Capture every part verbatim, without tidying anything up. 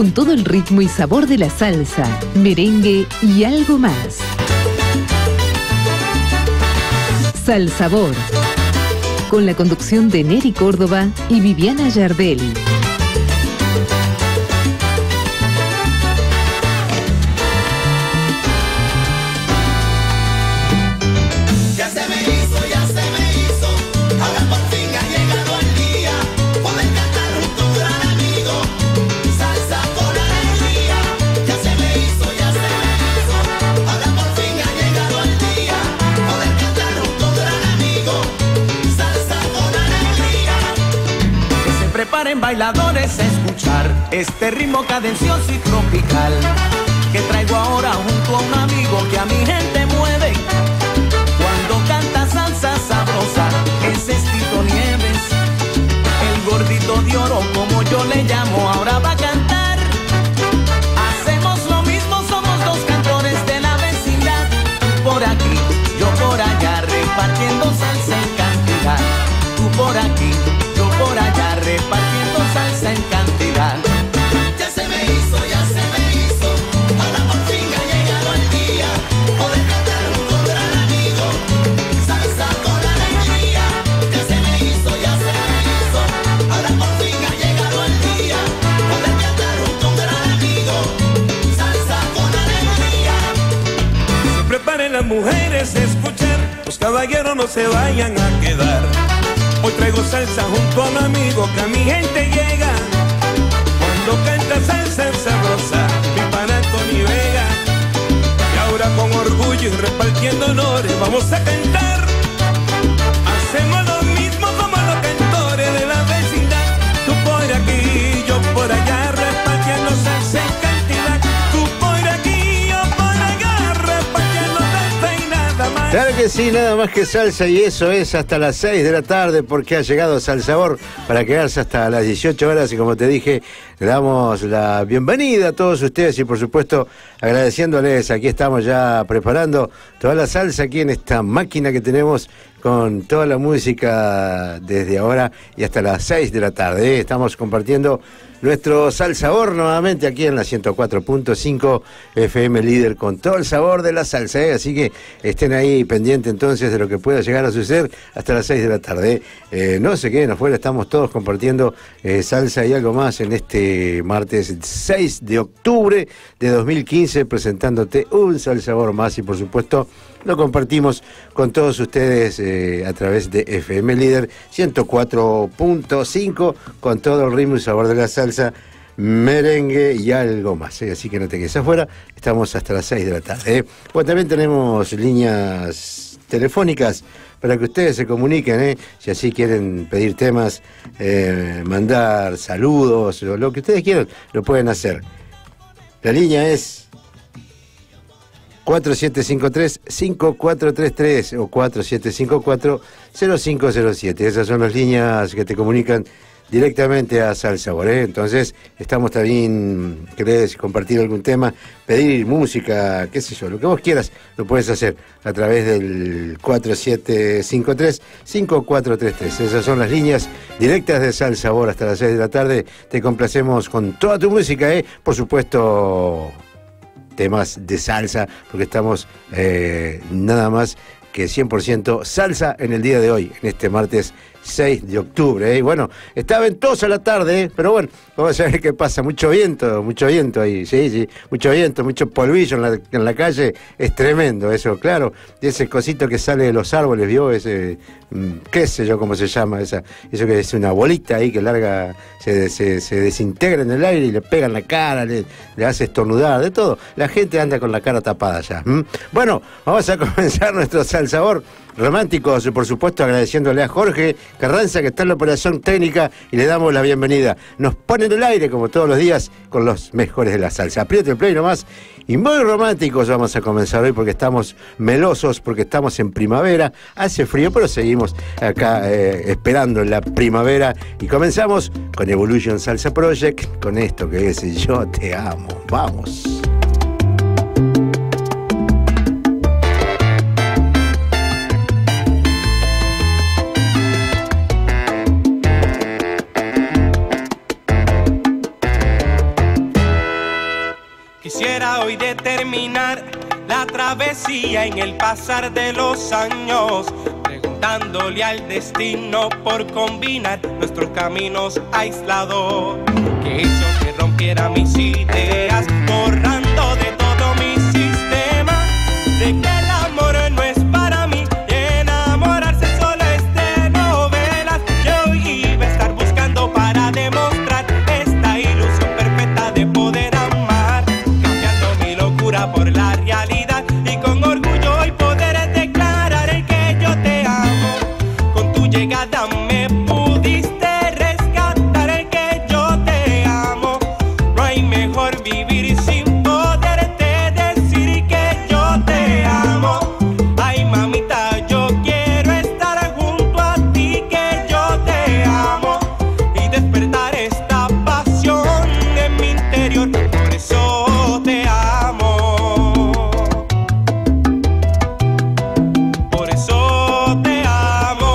con todo el ritmo y sabor de la salsa, merengue y algo más. Salsabor, con la conducción de Neri Córdoba y Viviana Yardel. Preparen bailadores a escuchar este ritmo cadencioso y tropical que traigo ahora junto a un amigo que a mi gente mueve cuando canta salsa sabrosa. Ese es Tito Nieves, el gordito de oro como yo le llamo, ahora va a cantar. Hacemos lo mismo, somos dos cantores de la vecindad, tú por aquí, yo por allá, repartiendo salsa en cantidad. Tú por aquí, yo por allá, repartiendo salsa en cantidad. Ya se me hizo, ya se me hizo, ahora por fin ha llegado el día, poder cantar junto a un gran amigo, salsa con alegría. Ya se me hizo, ya se me hizo, ahora por fin ha llegado el día, poder cantar junto a un gran amigo, salsa con alegría. Se preparen las mujeres a escuchar, los caballeros no se vayan a quedar. Hoy traigo salsa junto a un amigo que a mi gente llega cuando canta salsa sabrosa, mi pana Tony Vega. Y ahora con orgullo y repartiendo honores vamos a cantar. Hacemos lo mismo como los cantores de la vecindad. Tú por aquí, yo por allá, repartiendo salsa en cantidad. Tú por aquí, yo por allá, repartiendo salsa y nada más. Claro que sí, nada más que salsa, y eso es hasta las seis de la tarde porque ha llegado Salsabor para quedarse hasta las dieciocho horas y como te dije, le damos la bienvenida a todos ustedes y por supuesto agradeciéndoles, aquí estamos ya preparando toda la salsa aquí en esta máquina que tenemos con toda la música desde ahora y hasta las seis de la tarde. Estamos compartiendo nuestro Salsabor nuevamente aquí en la ciento cuatro punto cinco F M líder con todo el sabor de la salsa, ¿eh? Así que estén ahí pendientes entonces de lo que pueda llegar a suceder hasta las seis de la tarde. Eh, no se queden afuera, estamos todos compartiendo eh, salsa y algo más en este martes seis de octubre de dos mil quince, presentándote un Salsabor más y por supuesto lo compartimos con todos ustedes eh, a través de F M Líder ciento cuatro punto cinco con todo el ritmo y sabor de la salsa, merengue y algo más, ¿eh? Así que no te quedes afuera, estamos hasta las seis de la tarde. ¿eh? Bueno, también tenemos líneas telefónicas para que ustedes se comuniquen, ¿eh? Si así quieren pedir temas, eh, mandar saludos, o lo que ustedes quieran, lo pueden hacer. La línea es cuatro siete cinco tres cinco cuatro tres tres o cuatro siete cinco cuatro cero cinco cero siete. Esas son las líneas que te comunican directamente a Salsabor, ¿eh? Entonces, estamos también, querés compartir algún tema, pedir música, qué sé yo, lo que vos quieras, lo puedes hacer a través del cuatro siete cinco tres cinco cuatro tres tres. Esas son las líneas directas de Salsabor hasta las seis de la tarde. Te complacemos con toda tu música, ¿eh? Por supuesto, temas de salsa, porque estamos eh, nada más que cien por ciento salsa en el día de hoy, en este martes seis de octubre. ¿eh? Bueno, está ventosa la tarde, ¿eh? Pero bueno, vamos a ver qué pasa. Mucho viento, mucho viento ahí, sí, sí, mucho viento, mucho polvillo en la, en la calle. Es tremendo eso, claro. Y ese cosito que sale de los árboles, ¿vio? Ese, qué sé yo cómo se llama, esa, eso que es una bolita ahí que larga, se, se, se desintegra en el aire y le pega en la cara, le, le hace estornudar, de todo. La gente anda con la cara tapada ya. ¿Mm? Bueno, vamos a comenzar nuestro Salsabor románticos, por supuesto, agradeciéndole a Jorge Carranza que está en la operación técnica y le damos la bienvenida. Nos ponen el aire como todos los días con los mejores de la salsa. Apriete el play nomás y muy románticos vamos a comenzar hoy porque estamos melosos, porque estamos en primavera. Hace frío, pero seguimos acá eh, esperando la primavera y comenzamos con Evolution Salsa Project, con esto que es Yo Te Amo. Vamos. terminar la travesía en el pasar de los años, preguntándole al destino por combinar nuestros caminos aislados, que hizo que rompiera mis ideas, borrando de todo mi sistema, de que el amor no es para mí, y enamorarse solo es de novelas. Yo iba a estar buscando para demostrar esta ilusión perfecta de poder amar, cambiando mi locura por la realidad, y con orgullo hoy poder declarar que yo te amo. Con tu llegada me pudiste rescatar, que yo te amo. No hay mejor vivir sin poderte decir que yo te amo. Ay, mamita, yo quiero estar junto a ti, que yo te amo, y despertar esta pasión en mi interior. Por eso te amo. Por eso te amo.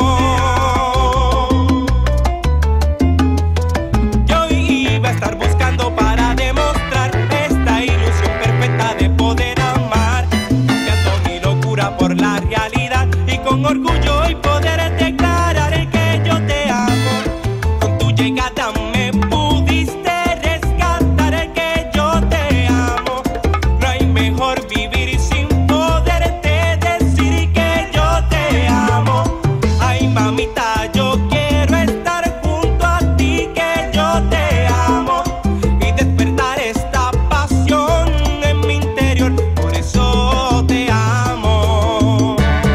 Yo iba a estar buscando para demostrar esta ilusión perfecta de poder amar, cambiando mi locura por la realidad, y con orgullo hoy poder declarar que yo te amo. Con tu llegada me pudiste rescatar, que yo te amo. No hay mejor vivir sin poderte decir que yo te amo. Ay, mamita, yo quiero estar junto a ti, que yo te amo, y despertar esta pasión en mi interior. Por eso te amo.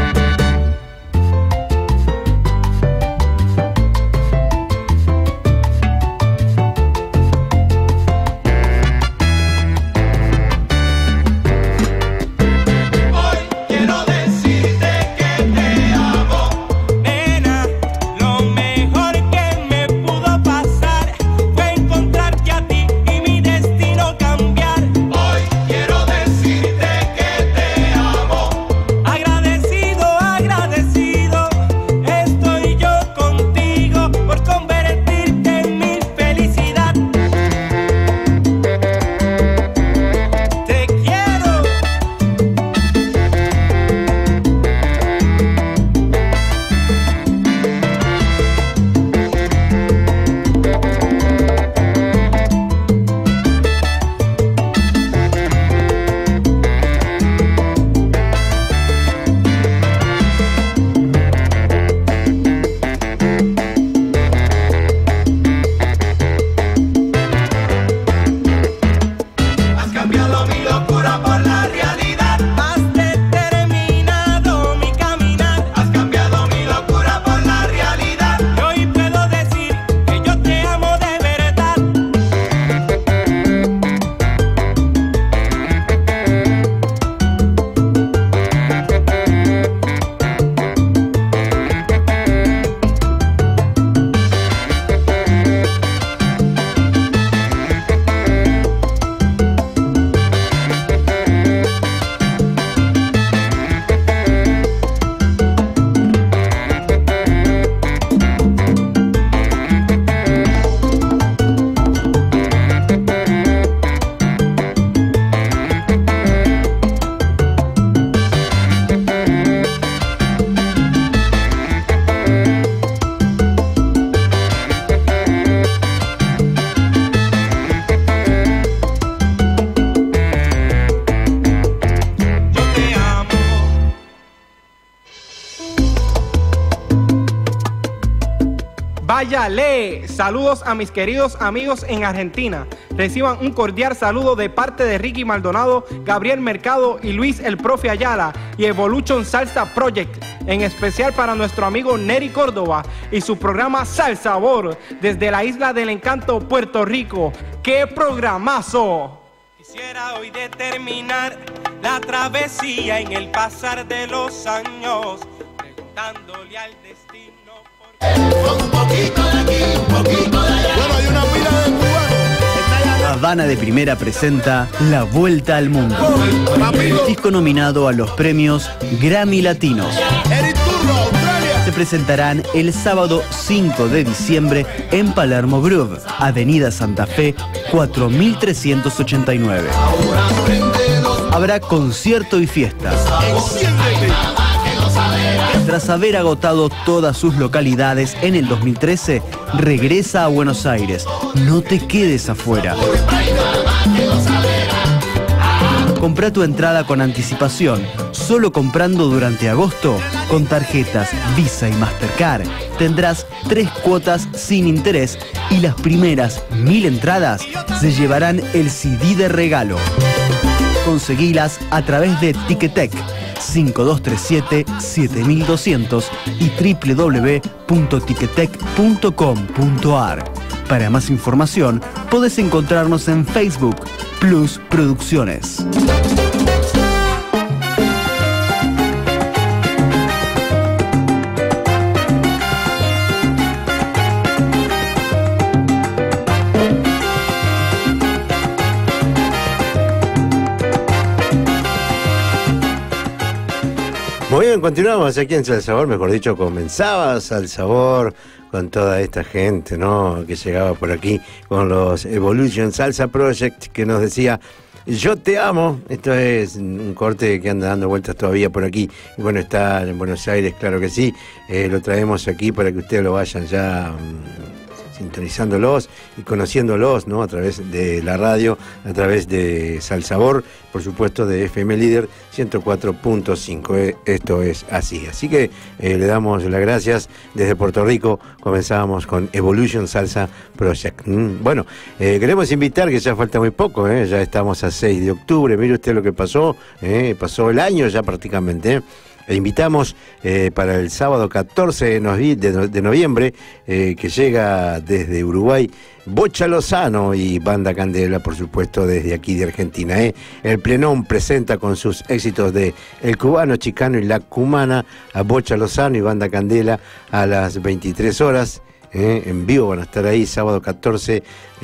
Hoy quiero decirte que te amo. Nena, lo mejor que me pudo pasar fue encontrarte a ti y mi destino cambiar. Hoy quiero decirte que te amo. Agradecido, agradecido estoy yo contigo por convertirte en mi felicidad. Te quiero. Has cambiado mi locura por la realidad. Has determinado mi caminar. Has cambiado mi locura por la realidad. Y hoy puedo decir que yo te amo de verdad. Yo te amo. Váyale, saludos a mis queridos amigos en Argentina. Reciban un cordial saludo de parte de Ricky Maldonado, Gabriel Mercado y Luis el Profe Ayala y Evolution Salsa Project, en especial para nuestro amigo Neri Córdoba y su programa Sal Sabor desde la Isla del Encanto, Puerto Rico. ¡Qué programazo! Quisiera hoy determinar la travesía en el pasar de los años, preguntándole al destino por... Un poquito de aquí, un poquito de allá. Bueno, hay una pila de cubanos. Habana de Primera presenta La Vuelta al Mundo. Rápido. Disco nominado a los premios Grammy Latinos. Eric Turro, Australia. Se presentarán el sábado cinco de diciembre en Palermo Groove, Avenida Santa Fe, cuatro mil trescientos ochenta y nueve. Ahora prende habrá concierto y fiestas. Tras haber agotado todas sus localidades en el dos mil trece, regresa a Buenos Aires. No te quedes afuera. Comprá tu entrada con anticipación. Solo comprando durante agosto, con tarjetas Visa y Mastercard, tendrás tres cuotas sin interés y las primeras mil entradas se llevarán el C D de regalo. Conseguilas a través de Ticketek cinco dos tres siete siete dos cero cero y w w w punto ticketek punto com punto a r. Para más información, podés encontrarnos en Facebook, Plus Producciones. Muy bien, continuamos aquí en Sal Sabor, mejor dicho, comenzaba Sal Sabor con toda esta gente, ¿no?, que llegaba por aquí con los Evolution Salsa Project, que nos decía: yo te amo. Esto es un corte que anda dando vueltas todavía por aquí. Y bueno, está en Buenos Aires, claro que sí. Eh, lo traemos aquí para que ustedes lo vayan ya um, sintonizándolos y conociéndolos, ¿no?, a través de la radio, a través de Sal Sabor, por supuesto de F M Líder ciento cuatro punto cinco. Eh, esto es así. Así que eh, le damos las gracias desde Puerto Rico. Comenzamos con Evolution Salsa Project. Mm, bueno, eh, queremos invitar, que ya falta muy poco, eh, ya estamos a seis de octubre. Mire usted lo que pasó, eh, pasó el año ya prácticamente. Eh. E invitamos eh, para el sábado catorce de noviembre, eh, que llega desde Uruguay, Bocha Lozano y Banda Candela, por supuesto, desde aquí de Argentina. ¿eh? El Plenón presenta con sus éxitos de El Cubano, Chicano y La Cumana a Bocha Lozano y Banda Candela a las veintitrés horas. ¿eh? En vivo van a estar ahí, sábado catorce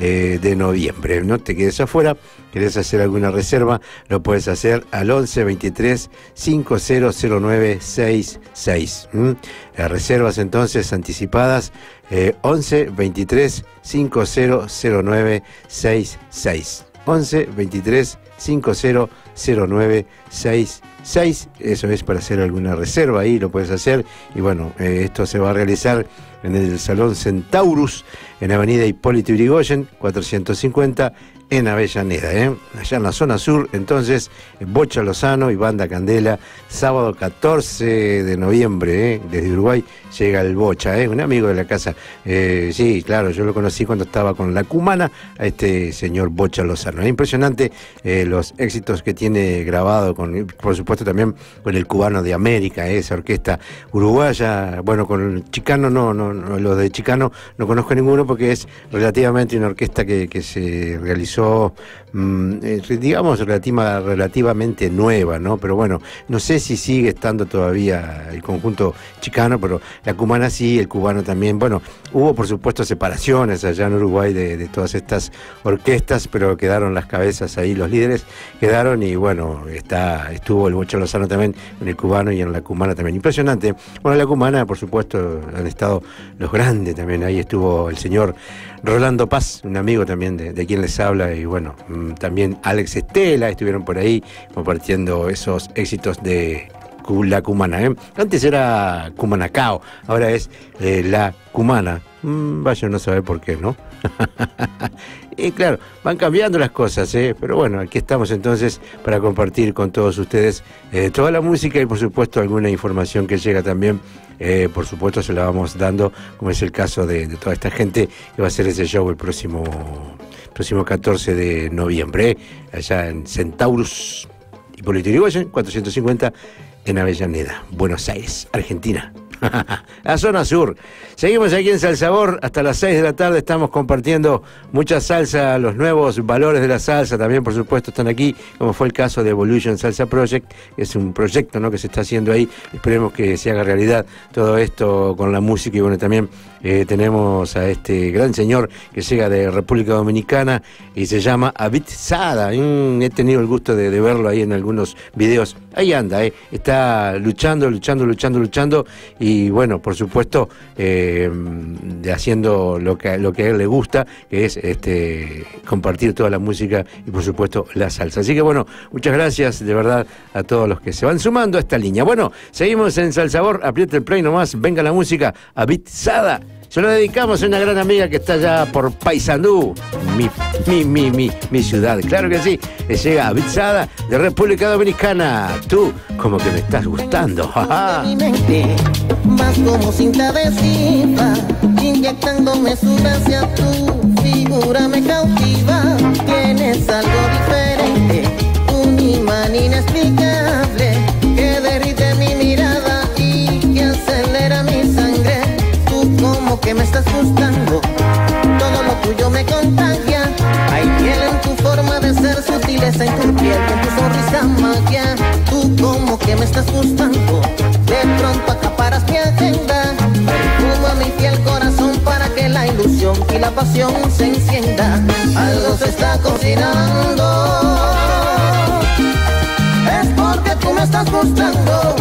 de noviembre. No te quedes afuera. ¿Querés hacer alguna reserva? Lo puedes hacer al once veintitrés cincuenta cero nueve sesenta y seis. ¿Mm? Las reservas entonces anticipadas, eh, once veintitrés cincuenta cero nueve sesenta y seis. once veintitrés cincuenta cero nueve sesenta y seis. Eso es para hacer alguna reserva, ahí lo puedes hacer. Y bueno, eh, esto se va a realizar en el Salón Centaurus, en Avenida Hipólito Yrigoyen, cuatrocientos cincuenta, en Avellaneda, ¿eh? allá en la zona sur. Entonces, Bocha Lozano y Banda Candela, sábado catorce de noviembre, ¿eh? desde Uruguay llega el Bocha, ¿eh? un amigo de la casa. Eh, sí, claro, yo lo conocí cuando estaba con La Cumana, a este señor Bocha Lozano. Es impresionante eh, los éxitos que tiene grabado, con, por supuesto también con el Cubano de América, ¿eh? esa orquesta uruguaya. Bueno, con el Chicano no, no, no, los de Chicano no conozco ninguno, porque es relativamente una orquesta que, que se realizó, digamos, relativa, relativamente nueva, ¿no? Pero bueno, no sé si sigue estando todavía el conjunto Chicano, pero La Cumana sí, el Cubano también. Bueno, hubo por supuesto separaciones allá en Uruguay de, de todas estas orquestas, pero quedaron las cabezas ahí, los líderes quedaron, y bueno, está estuvo el Bocha Lozano también en el Cubano y en La Cumana también. Impresionante. Bueno, en La Cumana, por supuesto, han estado los grandes también. Ahí estuvo el señor Rolando Paz, un amigo también de, de quien les habla, y bueno, también Alex Estela estuvieron por ahí compartiendo esos éxitos de La Cumana. ¿eh? Antes era Cumanacao, ahora es eh, La Cumana. Mm, vaya, no sabe por qué, ¿no? Y claro, van cambiando las cosas, ¿eh? Pero bueno, aquí estamos entonces para compartir con todos ustedes eh, toda la música y por supuesto alguna información que llega también. Eh, por supuesto se la vamos dando, como es el caso de, de toda esta gente que va a hacer ese show el próximo, próximo catorce de noviembre, ¿eh? allá en Centaurus, Hipólito Yrigoyen, cuatrocientos cincuenta, en Avellaneda, Buenos Aires, Argentina. La zona sur. Seguimos aquí en Sal Sabor hasta las seis de la tarde. Estamos compartiendo mucha salsa, los nuevos valores de la salsa también, por supuesto, están aquí, como fue el caso de Evolution Salsa Project, que es un proyecto, ¿no?, que se está haciendo ahí. Esperemos que se haga realidad todo esto con la música. Y bueno, también eh, tenemos a este gran señor que llega de República Dominicana y se llama Abid Sada. Mm, he tenido el gusto de, de verlo ahí en algunos videos ahí anda, eh, está luchando, luchando, luchando, luchando y bueno, por supuesto, eh, de haciendo lo que, lo que a él le gusta, que es este compartir toda la música y por supuesto la salsa. Así que bueno, muchas gracias de verdad a todos los que se van sumando a esta línea. Bueno, seguimos en Salsabor, apriete el play nomás, venga la música, a Bitzada. Se lo dedicamos a una gran amiga que está allá por Paysandú, mi, mi, mi, mi, mi ciudad. Claro que sí, le llega a Bitzada de República Dominicana. Tú, como que me estás gustando. Mi mente, más como cinta adhesiva, inyectándome su gracia, tu figura me cautiva. Tienes algo diferente, un imán inexplicable que derrite mi mirada y que acelera mi sangre. Como que me estás gustando, todo lo tuyo me contagia. Hay miel en tu forma de ser, sutileza en tu piel, con tu sonrisa magia. Tú como que me estás gustando, de pronto acaparas mi agenda. Perfuma mi fiel corazón para que la ilusión y la pasión se encienda. Algo se está cocinando, es porque tú me estás gustando.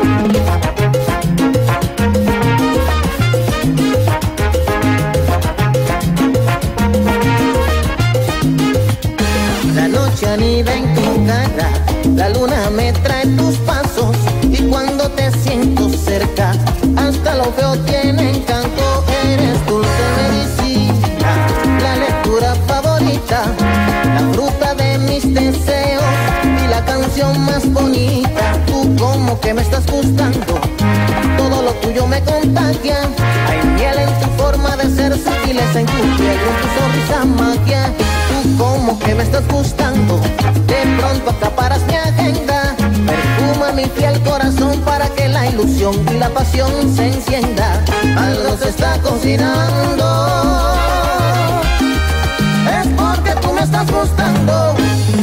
Anida en tu cara, la luna me trae tus pasos y cuando te siento cerca, hasta lo feo tiene encanto. Eres dulce medicina, la lectura favorita, la fruta de mis deseos y la canción más bonita. Tú como que me estás gustando, todo lo tuyo me contagia. Hay miel en tu forma de ser, sutileza en tu piel, en tu sonrisa magia. Tú como que me estás gustando, de pronto acaparas mi agenda. Perfuma mi fiel corazón para que la ilusión y la pasión se encienda. Algo se está cocinando, es porque tú me estás gustando.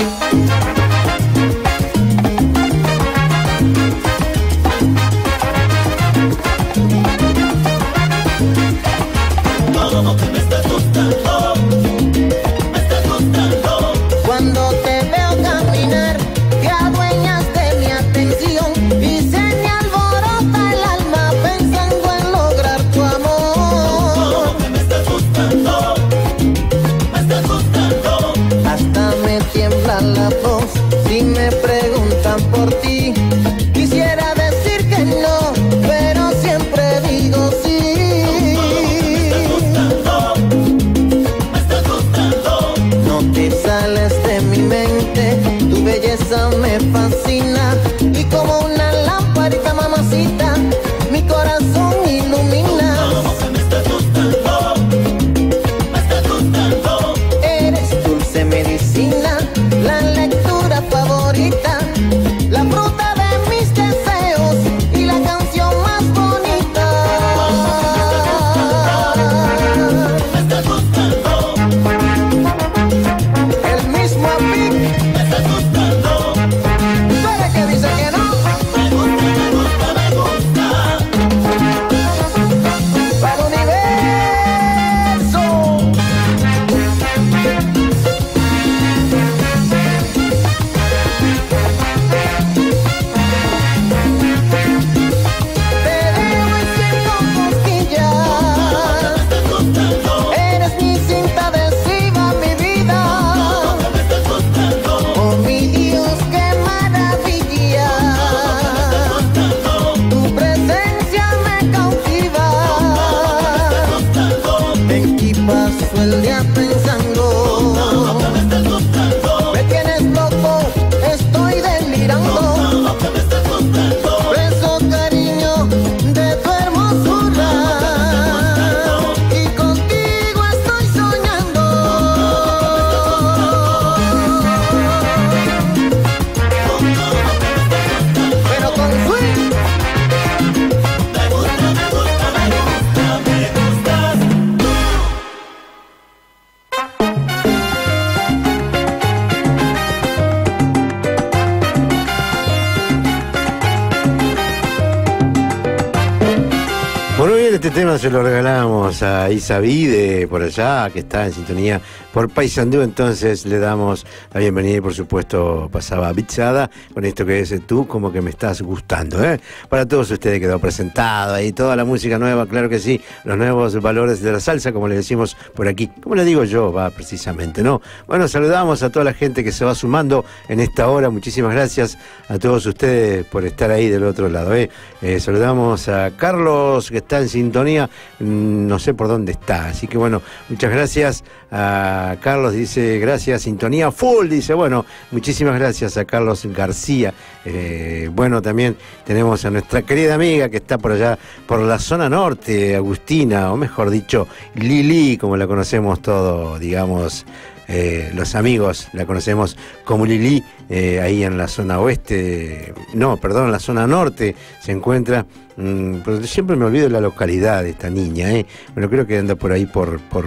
Todo lo que me estás gustando, me estás gustando. Cuando te veo caminar, te adueñas de mi atención y se me alborota el alma pensando en lograr tu amor. Todo lo que me estás gustando, me estás gustando. Hasta me tiembla la voz si me preguntan por ti. Quisiera decir que no, pero siempre digo sí. Sales de mi mente, tu belleza me fascina y como una lamparita mamacita, mi corazón ilumina. Todo que me estás gustando, me estás gustando. Eres dulce medicina, la lectura favorita, la fruta de mis deseos y la canción más bonita. Me estás gustando. Me estás gustando. ¿Tú eres que dice que no? Me gusta, me gusta, me gusta. Para el universo. Te veo y siento cosquillas. Me estás gustando. Eres mi cinta adhesiva, mi vida. Oh mi Dios, qué maravilla. Tu presencia me cautiva. En ti paso el día pensando. Me tienes loco, estoy delirando. Preso cariño de tu hermosura. Y contigo estoy soñando. Pero con swing. Me gusta, me gusta, me gusta, me gustas tú. Bueno, bien, este tema se lo regalamos a Isa Vide, por allá, que está en sintonía por Paysandú, entonces le damos la bienvenida y por supuesto pasaba Bitzada con esto que es Tú como que me estás gustando, ¿eh? Para todos ustedes quedó presentado ahí toda la música nueva, claro que sí, los nuevos valores de la salsa, como le decimos por aquí, como le digo yo, va precisamente, ¿no? Bueno, saludamos a toda la gente que se va sumando en esta hora, muchísimas gracias a todos ustedes por estar ahí del otro lado, ¿eh? Eh, saludamos a Carlos que está en sintonía, no sé por dónde está, así que bueno, muchas gracias a Carlos, dice gracias, sintonía full, dice, bueno, muchísimas gracias a Carlos García. Eh, bueno, también tenemos a nuestra querida amiga que está por allá, por la zona norte, Agustina, o mejor dicho, Lili, como la conocemos todos, digamos, eh, los amigos, la conocemos como Lili, eh, ahí en la zona oeste, no, perdón, en la zona norte se encuentra, mmm, pero siempre me olvido de la localidad de esta niña, eh, bueno, creo que anda por ahí por... por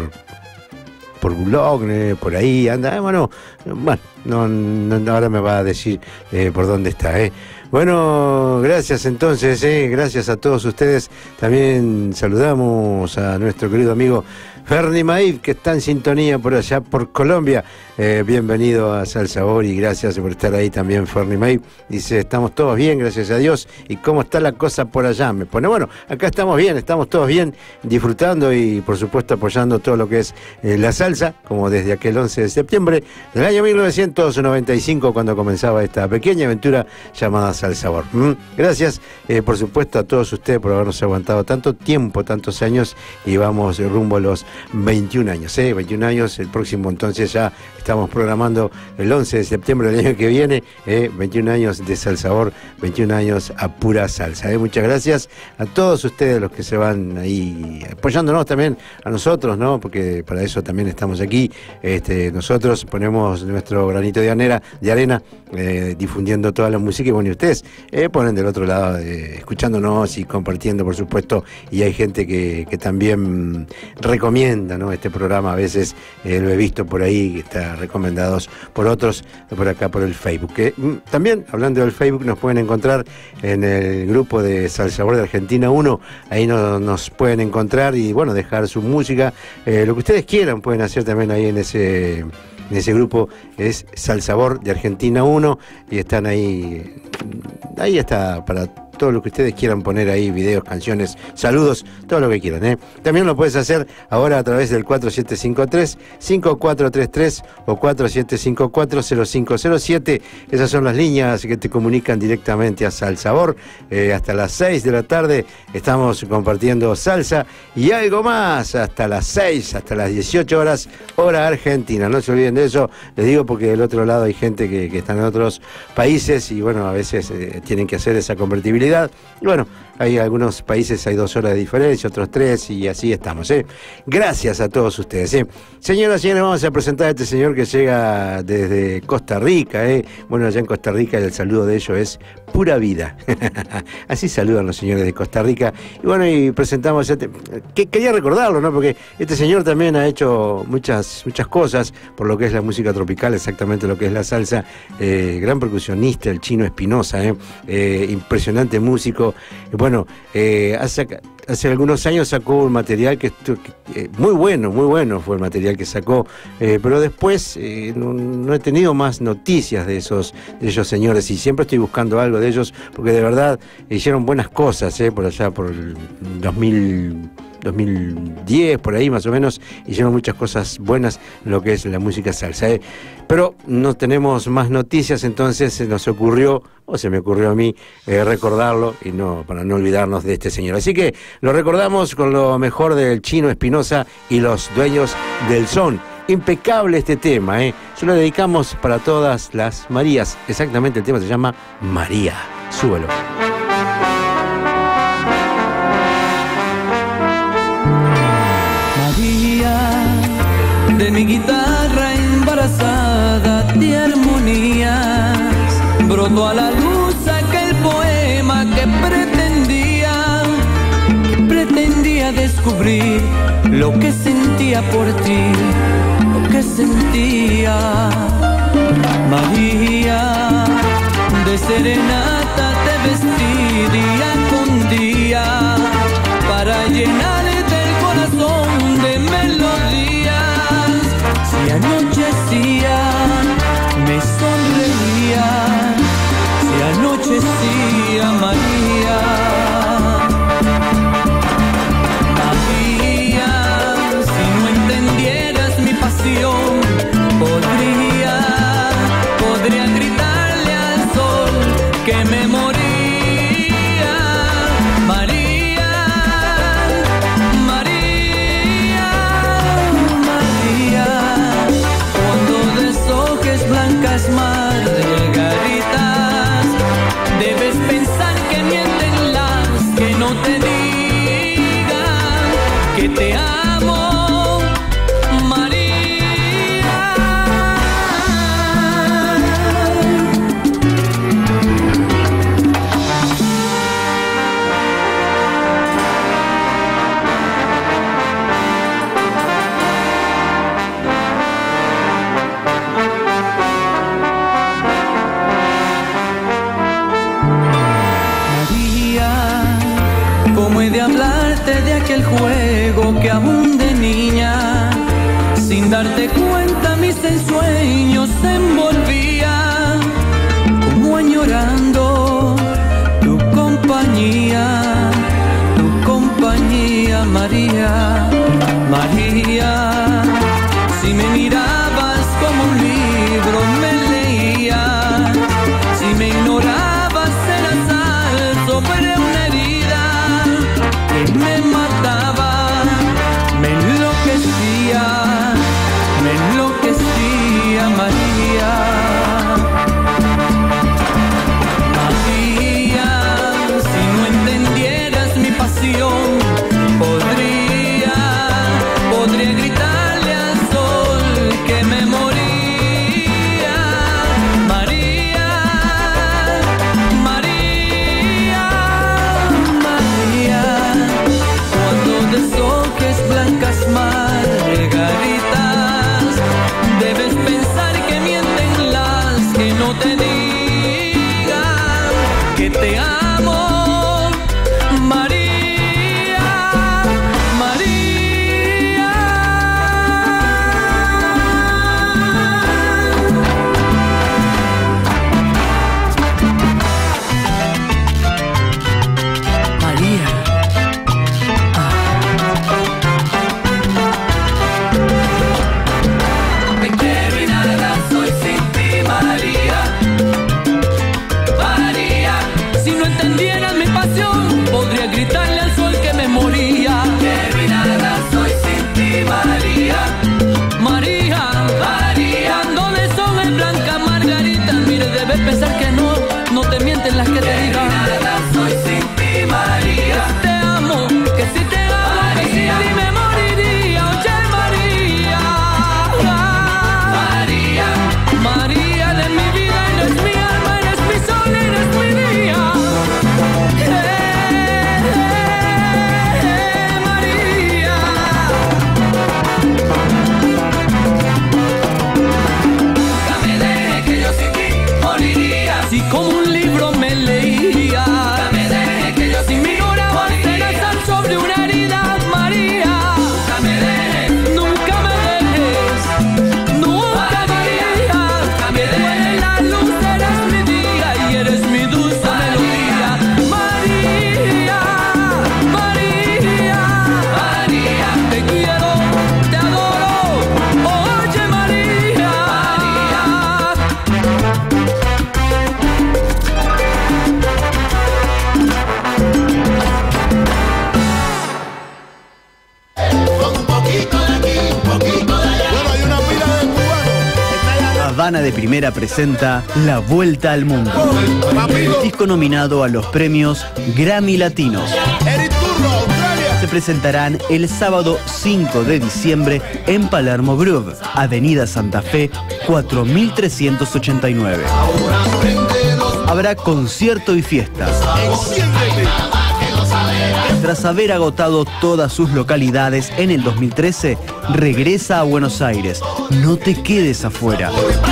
por Boulogne, por ahí anda, eh, bueno, bueno, no, no, ahora me va a decir eh, por dónde está, eh. Bueno, gracias entonces, eh, gracias a todos ustedes, también saludamos a nuestro querido amigo Ferni Maíz, que está en sintonía por allá, por Colombia. Eh, bienvenido a Salsabor y gracias por estar ahí también, Ferni Maíz. Dice, estamos todos bien, gracias a Dios. ¿Y cómo está la cosa por allá? Me pone, bueno, acá estamos bien, estamos todos bien, disfrutando y por supuesto apoyando todo lo que es eh, la salsa, como desde aquel once de septiembre del año mil novecientos noventa y cinco, cuando comenzaba esta pequeña aventura llamada Salsabor. ¿Mm? Gracias, eh, por supuesto, a todos ustedes por habernos aguantado tanto tiempo, tantos años, y vamos rumbo a los veintiún años, ¿eh? veintiún años, el próximo entonces ya estamos programando el once de septiembre del año que viene, ¿eh? veintiún años de Salsabor, veintiún años a pura salsa, ¿eh? Muchas gracias a todos ustedes los que se van ahí apoyándonos también a nosotros, ¿no? Porque para eso también estamos aquí, este, nosotros ponemos nuestro granito de arena, de arena eh, difundiendo toda la música y bueno, y ustedes eh, ponen del otro lado, eh, escuchándonos y compartiendo, por supuesto, y hay gente que, que también recomienda, ¿no? Este programa a veces eh, lo he visto por ahí, está recomendados por otros, por acá por el Facebook. Que, también, hablando del Facebook, nos pueden encontrar en el grupo de Salsabor de Argentina uno, ahí no, nos pueden encontrar y bueno, dejar su música, eh, lo que ustedes quieran pueden hacer también ahí en ese, en ese grupo, es Salsabor de Argentina uno, y están ahí, ahí está para todo lo que ustedes quieran poner ahí, videos, canciones, saludos, todo lo que quieran, ¿eh? También lo puedes hacer ahora a través del cuatro siete cinco tres, cinco cuatro tres tres o cuatro siete cinco cuatro, cero cinco cero siete. Esas son las líneas que te comunican directamente a Salsabor. Eh, hasta las seis de la tarde estamos compartiendo salsa y algo más hasta las seis, hasta las dieciocho horas, hora argentina. No se olviden de eso, les digo porque del otro lado hay gente que, que está en otros países y bueno, a veces eh, tienen que hacer esa convertibilidad. Y bueno, hay algunos países, hay dos horas de diferencia, otros tres, y así estamos, ¿eh? Gracias a todos ustedes, ¿eh? Señoras y señores, vamos a presentar a este señor que llega desde Costa Rica, ¿eh? Bueno, allá en Costa Rica el saludo de ellos es pura vida. Así saludan los señores de Costa Rica. Y bueno, y presentamos a este, que quería recordarlo, ¿no? Porque este señor también ha hecho muchas, muchas cosas por lo que es la música tropical, exactamente lo que es la salsa. Eh, gran percusionista, el Chino Espinosa, ¿eh? Eh, impresionante músico. Bueno, eh, hace, hace algunos años sacó un material que, que eh, muy bueno, muy bueno fue el material que sacó, eh, pero después eh, no, no he tenido más noticias de esos, de esos señores y siempre estoy buscando algo de ellos porque de verdad hicieron buenas cosas, eh, por allá por el dos mil diez, por ahí más o menos, hicieron muchas cosas buenas en lo que es la música salsa, ¿eh? Pero no tenemos más noticias, entonces se nos ocurrió, o se me ocurrió a mí, eh, recordarlo, y no para no olvidarnos de este señor. Así que lo recordamos con lo mejor del Chino Espinosa y los Dueños del Son. Impecable este tema, ¿eh? Se lo dedicamos para todas las Marías. Exactamente, el tema se llama María. Súbelo. De mi guitarra embarazada de armonías brotó a la luz aquel poema que pretendía, que pretendía descubrir lo que sentía por ti, lo que sentía. María, de serenata te vestí día con día para llenar el corazón de melodías. Si te amo, María. ¿Cómo he de hablarte de aquel juego que aún de niña, sin darte cuenta, mis ensueños se envolvían, como añorando tu compañía, tu compañía, María, María? Si me mirabas como un libro me leías, si me ignorabas eras sal sobre una herida que me mataba, me enloquecía, me enloquecía, María. María, si no entendieras mi pasión, podría, podría gritarle al sol que me moría. María, María, María, cuando deshojes blancas margaritas, debes pensar que mienten las que no te digan que te amo, María, María. María. Me quiero y nada soy sin ti, María, María. Si no entendieras mi pasión, podría gritarle al sol que me moría. Quiero y nada soy sin ti, María, María, María. Cuando deshojes blanca margarita, mire, debes pensar que no, no te mienten las que te digan. Nada soy sin ti, María. Que te amo, que si te amo, que sin ti me moriría. Oye, María, María, María de mi vida, eres mi alma, eres mi sol, eres mi día. Eh, eh, María. Nunca me dejes que yo sin ti moriría. Si como un libro me leía. Nunca me dejes que yo sin mi ignoraba será sal sobre una herida, María. Nunca me dejes, nunca me dejes, nunca, María. Nunca me dejes, la luz eres mi día y eres mi dulce melodía. María, María, María, te quiero, te adoro, oye, María, María. Un poquito de aquí, un poquito de allá. Bueno, hay una pila de cubanos. Habana de Primera presenta La Vuelta al Mundo, Papito, disco nominado a los premios Grammy Latinos. Eric Turro, Australia. Se presentarán el sábado cinco de diciembre en Palermo Groove, Avenida Santa Fe cuatro mil trescientos ochenta y nueve. Habrá concierto y fiestas. Enciéndete. Tras haber agotado todas sus localidades en el dos mil trece, regresa a Buenos Aires. No te quedes afuera.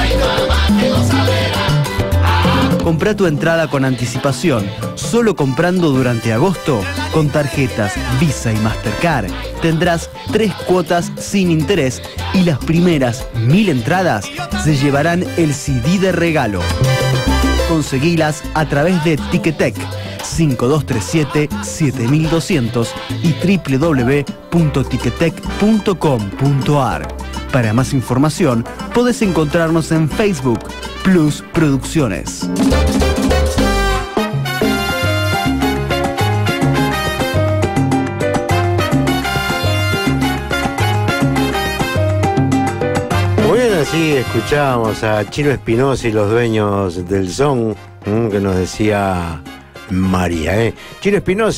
Compra tu entrada con anticipación. Solo comprando durante agosto, con tarjetas Visa y Mastercard, tendrás tres cuotas sin interés y las primeras mil entradas se llevarán el C D de regalo. Conseguilas a través de Ticketek cinco dos tres siete, siete dos cero cero y w w w punto ticketek punto com punto a r. Para más información, podés encontrarnos en Facebook, Plus Producciones. Bueno, sí, escuchábamos a Chino Espinosa y los dueños del son, ¿m? que nos decía María. ¿eh? Chino Espinosa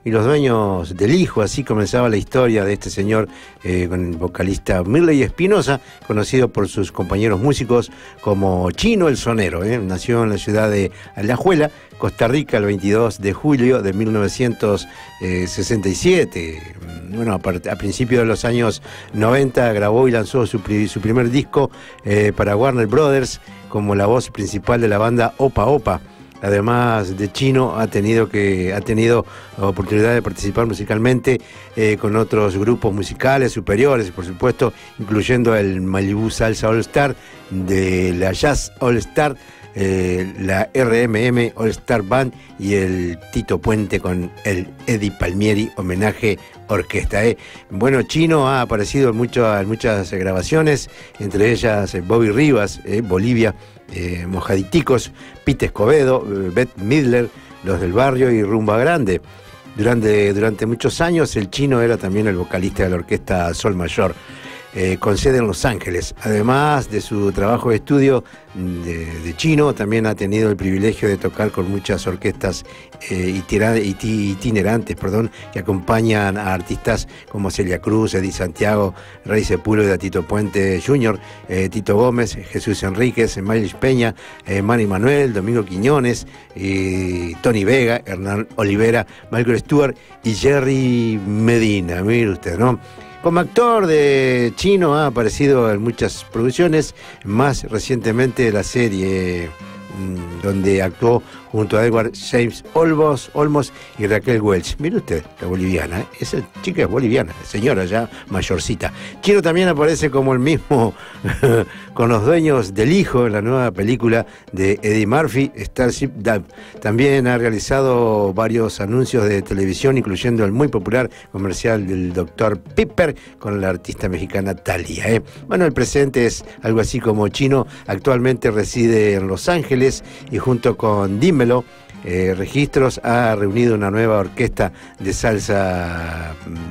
y los dueños del hijo. Así comenzaba la historia de este señor eh, con el vocalista Mirley Espinosa, conocido por sus compañeros músicos como Chino el Sonero. ¿eh? Nació en la ciudad de Alajuela, Costa Rica, el veintidós de julio de mil novecientos sesenta y siete. Bueno, a, a principios de los años noventa grabó y lanzó su, su primer disco eh, para Warner Brothers como la voz principal de la banda Opa Opa. Además de Chino, ha tenido, que, ha tenido oportunidad de participar musicalmente eh, con otros grupos musicales superiores, por supuesto, incluyendo el Malibu Salsa All Star, de la Jazz All Star, eh, la R M M All Star Band y el Tito Puente con el Eddie Palmieri homenaje orquesta. ¿eh? Bueno, Chino ha aparecido en, mucho, en muchas grabaciones, entre ellas eh, Bobby Rivas, eh, Bolivia, eh, Mojaditicos, Pete Escobedo, eh, Beth Midler, Los del Barrio y Rumba Grande. Durante, durante muchos años el Chino era también el vocalista de la orquesta Sol Mayor, eh, con sede en Los Ángeles. Además de su trabajo de estudio de, de Chino, también ha tenido el privilegio de tocar con muchas orquestas eh, itinerantes perdón, que acompañan a artistas como Celia Cruz, Eddie Santiago, Rey Sepúlveda, Tito Puente junior, eh, Tito Gómez, Jesús Enríquez, Miles Peña, eh, Manny Manuel, Domingo Quiñones, eh, Tony Vega, Hernán Olivera, Michael Stewart y Jerry Medina. Mire usted, ¿no? Como actor de Chino ha aparecido en muchas producciones, más recientemente la serie mmm, donde actuó junto a Edward James Olmos, Olmos y Raquel Welch. Mire usted, la boliviana, ¿eh? Esa chica es boliviana, señora ya mayorcita. Chino también aparece como el mismo con Los Dueños del Hijo en la nueva película de Eddie Murphy, Starship Dub. También ha realizado varios anuncios de televisión, incluyendo el muy popular comercial del doctor Pepper con la artista mexicana Thalía. ¿eh? Bueno, el presente es algo así como Chino. Actualmente reside en Los Ángeles y junto con Dímelo Eh, Registros ha reunido una nueva orquesta de salsa,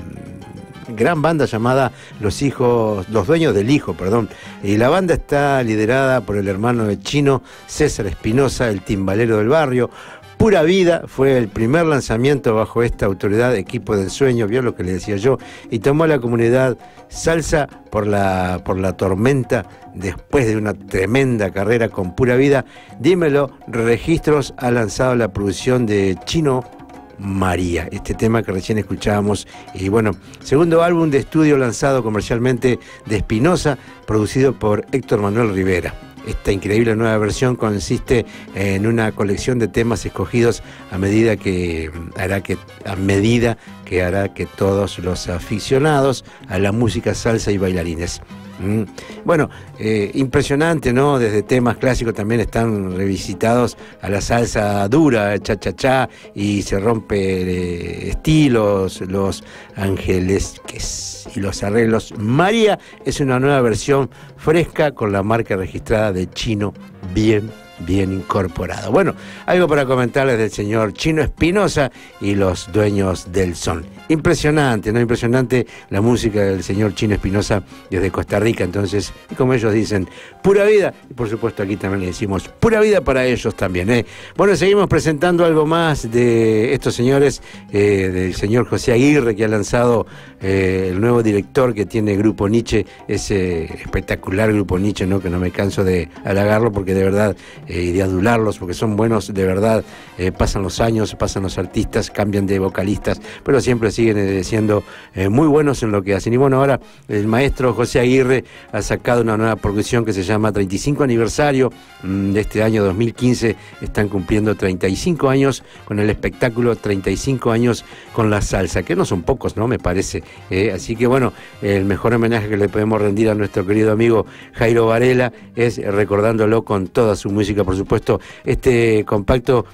mmm, gran banda llamada Los Hijos, Los Dueños del Hijo, perdón. Y la banda está liderada por el hermano de Chino, César Espinosa, el timbalero del barrio. Pura Vida fue el primer lanzamiento bajo esta autoridad, Equipo de Ensueño, vio lo que le decía yo, y tomó a la comunidad salsa por la, por la tormenta después de una tremenda carrera con Pura Vida. Dímelo, Registros ha lanzado la producción de Chino María, este tema que recién escuchábamos. Y bueno, segundo álbum de estudio lanzado comercialmente de Espinosa, producido por Héctor Manuel Rivera. Esta increíble nueva versión consiste en una colección de temas escogidos a medida que hará que a medida que hará que todos los aficionados a la música salsa y bailarines. Mm. Bueno, eh, impresionante, ¿no? Desde temas clásicos también están revisitados a la salsa dura, cha-cha-cha, y se rompe eh, estilos, los ángeles y los arreglos. María es una nueva versión fresca con la marca registrada de Chino bien, bien incorporado. Bueno, algo para comentarles del señor Chino Espinosa y Los Dueños del Son. Impresionante, ¿no? Impresionante la música del señor Chino Espinosa desde Costa Rica. Entonces, y como ellos dicen, pura vida. Y por supuesto aquí también le decimos pura vida para ellos también, ¿eh? Bueno, seguimos presentando algo más de estos señores, eh, del señor José Aguirre, que ha lanzado eh, el nuevo director que tiene Grupo Nietzsche, ese espectacular Grupo Nietzsche, ¿no? Que no me canso de halagarlo porque de verdad, eh, y de adularlos, porque son buenos de verdad. Eh, pasan los años, pasan los artistas, cambian de vocalistas, pero siempre siguen eh, siendo eh, muy buenos en lo que hacen. Y bueno, ahora el maestro José Aguirre ha sacado una nueva producción que se llama treinta y cinco aniversario mmm, de este año dos mil quince. Están cumpliendo treinta y cinco años con el espectáculo, treinta y cinco años con la salsa, que no son pocos, ¿no? Me parece. Eh, así que bueno, el mejor homenaje que le podemos rendir a nuestro querido amigo Jairo Varela es recordándolo con toda su música, por supuesto. Este compacto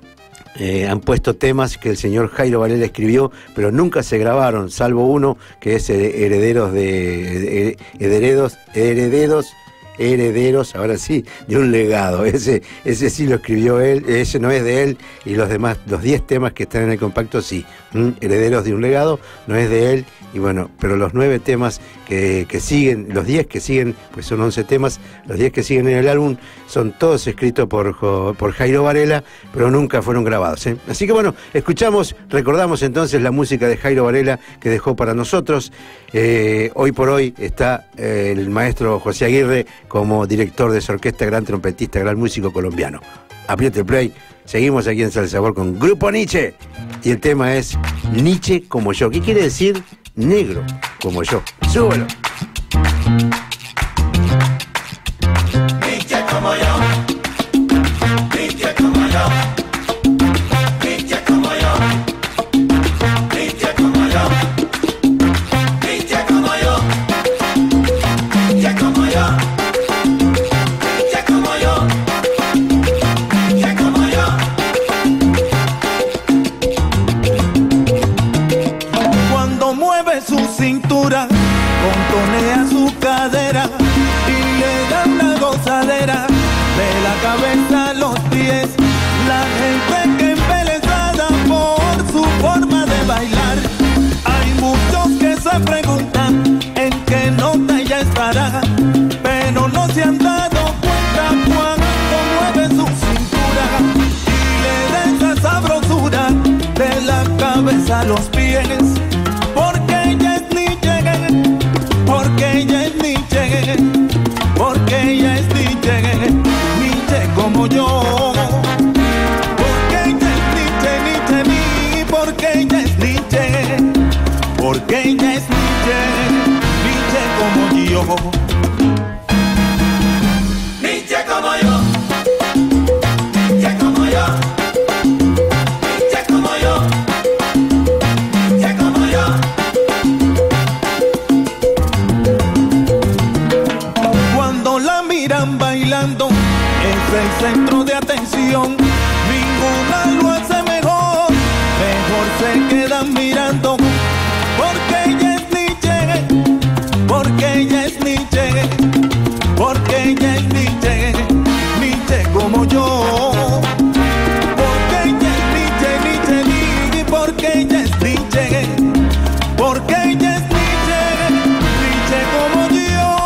Eh, han puesto temas que el señor Jairo Varela escribió, pero nunca se grabaron, salvo uno que es Herederos de Herederos, Herederos, herederos, ahora sí, de un legado. Ese, ese sí lo escribió él, ese no es de él, y los demás, los diez temas que están en el compacto sí. ¿Mm? Herederos de un legado, no es de él, y bueno, pero los nueve temas que, que siguen, los diez que siguen, pues son once temas, los diez que siguen en el álbum son todos escritos por, por Jairo Varela, pero nunca fueron grabados, ¿eh? Así que bueno, escuchamos, recordamos entonces la música de Jairo Varela que dejó para nosotros. Eh, hoy por hoy está eh, el maestro José Aguirre como director de esa orquesta, gran trompetista, gran músico colombiano. Apriete el play. Seguimos aquí en Salsa Sabor con Grupo Nietzsche. Y el tema es Nietzsche como yo. ¿Qué quiere decir negro como yo? Súbelo. Nietzsche como yo. Nietzsche como yo. Nietzsche como yo. Nietzsche como yo. Nietzsche como yo. Nietzsche como yo. Nietzsche como yo. Nietzsche como yo. Cuando mueve su cintura, contonea su cadera y le da una gozadera de la cabeza a los pies. La gente que embelesada por su forma de bailar. Hay muchos que se preguntan en qué nota ella estará, pero no se han dado cuenta cuando mueve su cintura y le da esa sabrosura de la cabeza a los pies. Porque ella es Nietzsche, porque ella es Nietzsche, porque ella es Nietzsche, Nietzsche como yo. Porque ella es Nietzsche, Nietzsche, Nietzsche, porque ella es Nietzsche, porque ella es Nietzsche, Nietzsche como yo. Nietzsche como yo, Nietzsche como yo, Nietzsche como yo, Nietzsche como yo. Cuando la miran bailando, es el centro de atención. Ninguna lo hace mejor, mejor se quedan mirando. Porque ella es Nietzsche, porque ella es Nietzsche, porque ella es Nietzsche, Nietzsche como yo. Porque ella es Nietzsche, Nietzsche, Nietzsche, porque ella es Nietzsche, porque ella es Nietzsche, Nietzsche como yo.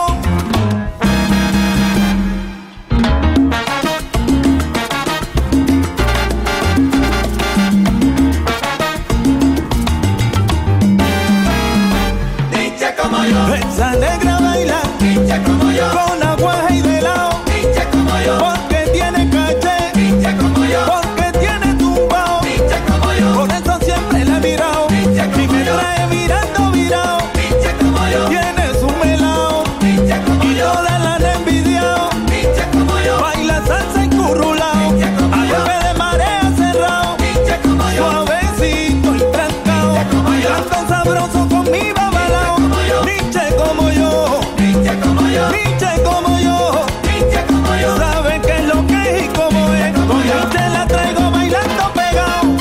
Nietzsche como yo. Esa negra baila, Nietzsche como yo, con aguaje y de lado, Nietzsche como yo, porque tiene caché, Nietzsche como yo, porque tiene tumbao, Nietzsche como yo, por eso siempre la he mirado, Nietzsche como y me yo, trae mirando virado, Nietzsche como yo, tiene su melao, Nietzsche como y yo, toda la han envidiado, Nietzsche como yo, baila salsa y currulao, Nietzsche como a golpe de marea cerrado, Nietzsche como yo, suavecito y trancao, Nietzsche como yo, tanto sabroso con mi babalao, Nietzsche como yo, Nietzsche como yo, Nietzsche como yo, Nietzsche como yo, saben qué es lo que es y cómo es, con Nietzsche la traigo bailando pegado.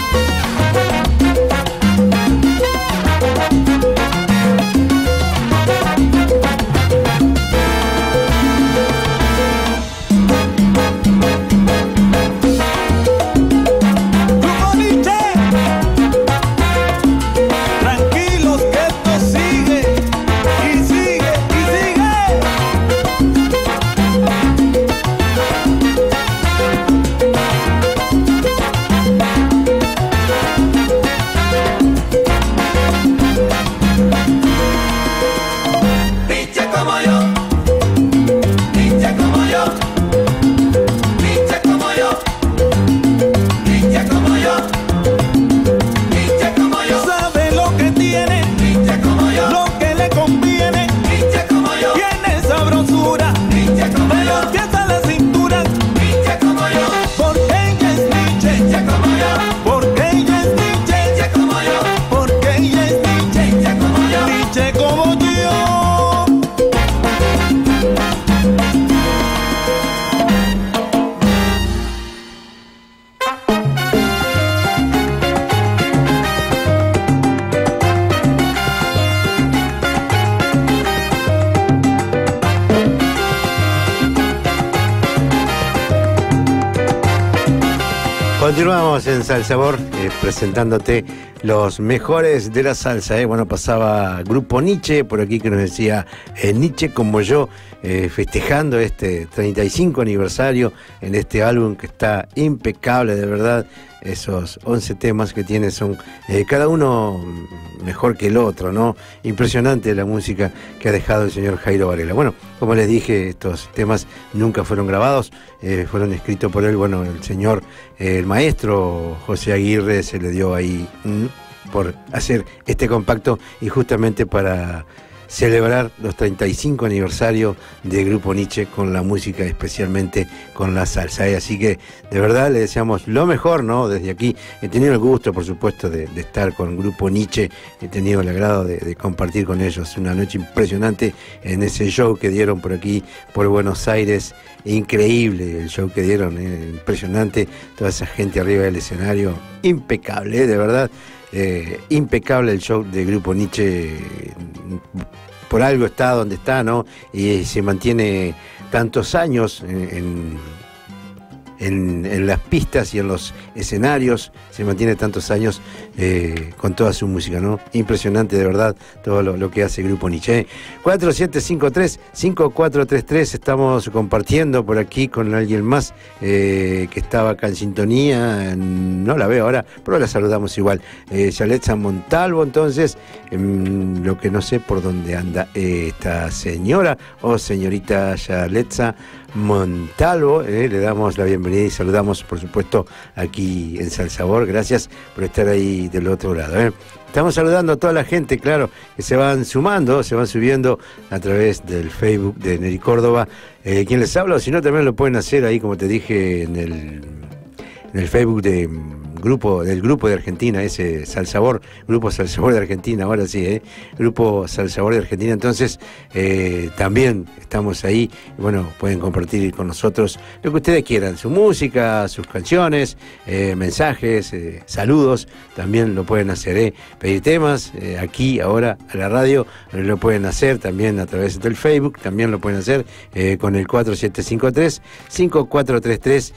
Grupo Nietzsche, tranquilos que esto sigue y sigue y sigue. Nietzsche como yo, Nietzsche como yo, Nietzsche como yo, Nietzsche como yo, Nietzsche como yo, sabe lo que tiene, Nietzsche como yo, lo que le conviene, Nietzsche como yo, tiene sabrosura, Nietzsche como de los pies a la cintura, Nietzsche como yo, porque ella es Nietzsche, Nietzche como yo, porque ella es Nietzsche, Nietzche como yo, porque ella es Nietzsche, Nietzche como yo, Nietzsche como yo. Continuamos en Salsabor, eh, presentándote los mejores de la salsa. Eh. Bueno, pasaba Grupo Nietzsche por aquí que nos decía eh, Nietzsche como yo, eh, festejando este treinta y cinco aniversario en este álbum que está impecable, de verdad. Esos once temas que tiene son eh, cada uno mejor que el otro, ¿no? Impresionante la música que ha dejado el señor Jairo Varela. Bueno, como les dije, estos temas nunca fueron grabados, eh, fueron escritos por él. Bueno, el señor, eh, el maestro José Aguirre se le dio ahí mmm, por hacer este compacto y justamente para celebrar los treinta y cinco aniversarios de Grupo Nietzsche con la música, especialmente con la salsa. ¿eh? Así que de verdad le deseamos lo mejor, ¿no? Desde aquí he tenido el gusto, por supuesto, de, de estar con Grupo Nietzsche, he tenido el agrado de, de compartir con ellos una noche impresionante en ese show que dieron por aquí, por Buenos Aires. Increíble el show que dieron, ¿eh? Impresionante, toda esa gente arriba del escenario, impecable, ¿eh? De verdad. Eh, impecable el show de Grupo Nietzsche, por algo está donde está, ¿no? Y se mantiene tantos años en, en, en, en las pistas y en los escenarios, se mantiene tantos años eh, con toda su música, ¿no? Impresionante, de verdad, todo lo, lo que hace Grupo Nietzsche. cuatro siete cinco tres, cinco cuatro tres tres, estamos compartiendo por aquí con alguien más eh, que estaba acá en sintonía, no la veo ahora, pero la saludamos igual. Eh, Yaletza Montalvo, entonces, eh, lo que no sé por dónde anda eh, esta señora o señorita Yaletza Montalvo, eh, le damos la bienvenida y saludamos, por supuesto, aquí en Salsabor. Gracias por estar ahí del otro lado. Eh. Estamos saludando a toda la gente, claro, que se van sumando, se van subiendo a través del Facebook de Neri Córdoba. Eh, quien les habla, o si no, también lo pueden hacer ahí, como te dije, en el, en el Facebook de... Grupo, del grupo de Argentina, ese Salsabor, Grupo Salsabor de Argentina, ahora sí, ¿eh? Grupo Salsabor de Argentina. Entonces, eh, también estamos ahí, bueno, pueden compartir con nosotros lo que ustedes quieran, su música, sus canciones, eh, mensajes, eh, saludos, también lo pueden hacer, ¿eh? Pedir temas, eh, aquí, ahora, a la radio, lo pueden hacer también a través del Facebook, también lo pueden hacer eh, con el cuatro siete cinco tres, cinco cuatro tres tres.